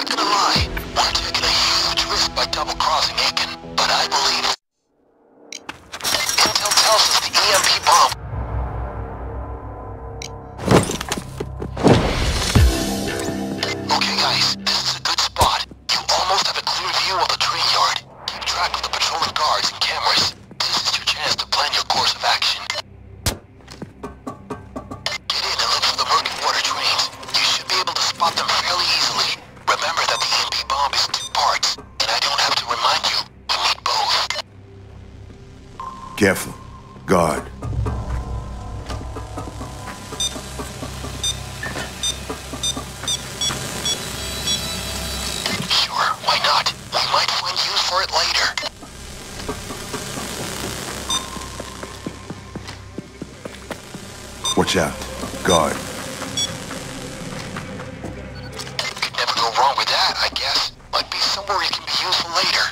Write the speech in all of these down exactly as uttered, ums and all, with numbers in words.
not gonna lie, we're taking a huge risk by double-crossing Aiken, but I believe intel tells us the E M P bomb. Okay guys, this is a good spot. You almost have a clear view of the train yard. Keep track of the patrolling guards and cameras. This is your chance to plan your course of action. Get in and look for the murky water trains. You should be able to spot them fairly easily. Remember that the E M P bomb is two parts, and I don't have to remind you, we need both. Careful. Guard. Sure, why not? We might find use for it later. Watch out. Guard. Could never go wrong with that, I guess. Might be somewhere it can be useful later.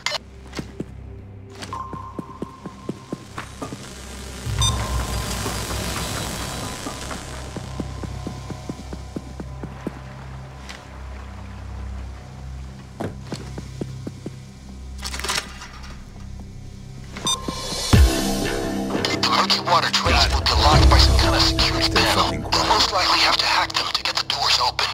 The murky water trains will be locked by some kind of security Stay panel. fucking We'll quiet. most likely have to hack them to get the doors open.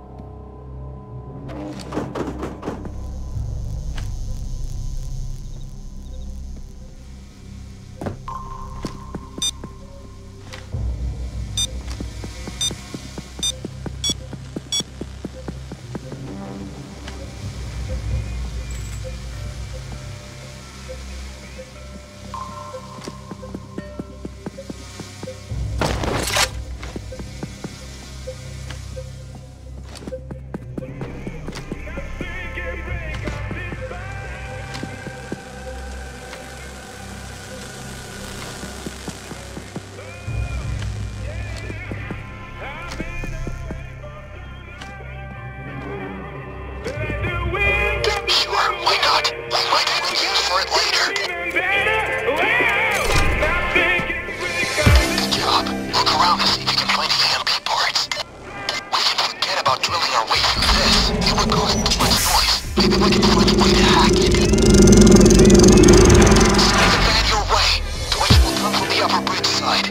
Sure, why not? We might find use for it later. Good job. Look around and see if you can find E M P parts. We can forget about drilling our way through this. It would cause too much noise. Maybe we can find a way to hack it. Send the van your way. Deutsch will come from the upper bridge side.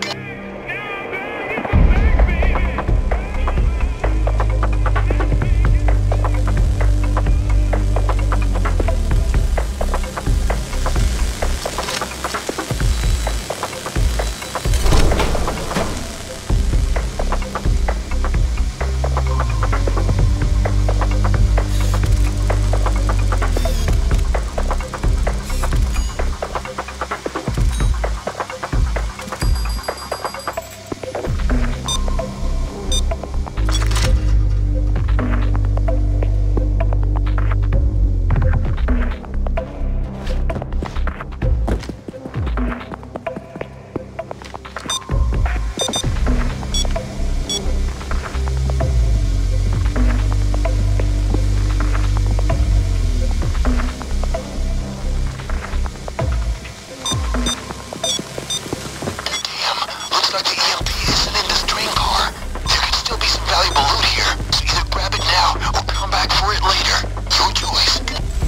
Looks like the E M P isn't in this train car. There could still be some valuable loot here, so either grab it now or come back for it later. Your choice.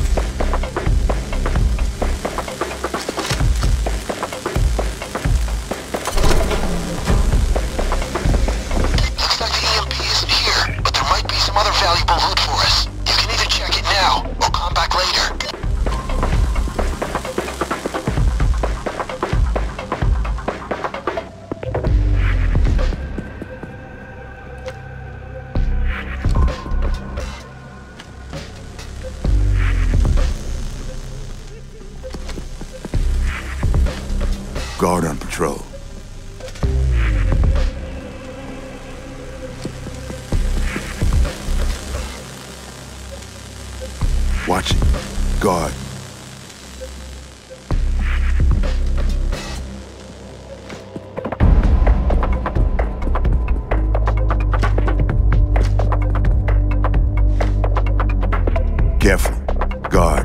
Looks like the E M P isn't here, but there might be some other valuable loot for us. You can either check it now or come back later. Guard on patrol. Watch it. Guard. Careful. Guard.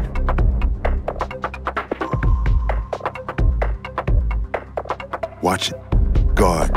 Watch it. Guard.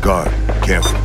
Guard. Careful.